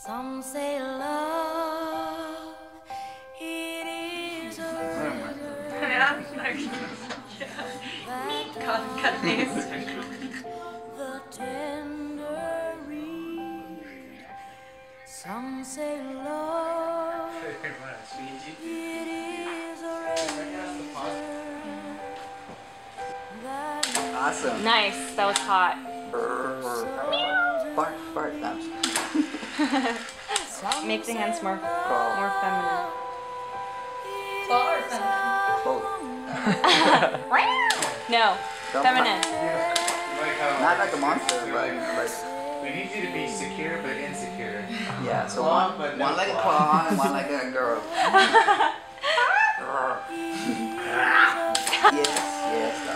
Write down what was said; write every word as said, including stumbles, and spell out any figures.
Some say love, it is a river the tender reed. Some say love, it is a razor that Awesome. Nice. That was hot. Bark, bark, thumbs. Make the hands more, Crawl. more feminine. Claw or feminine? Both. No, Don't feminine. Like how Not like a monster, but like, we need you to be secure but insecure. yeah, so Claw, one, but no one like a claw. claw and one like a girl. Yes, yes.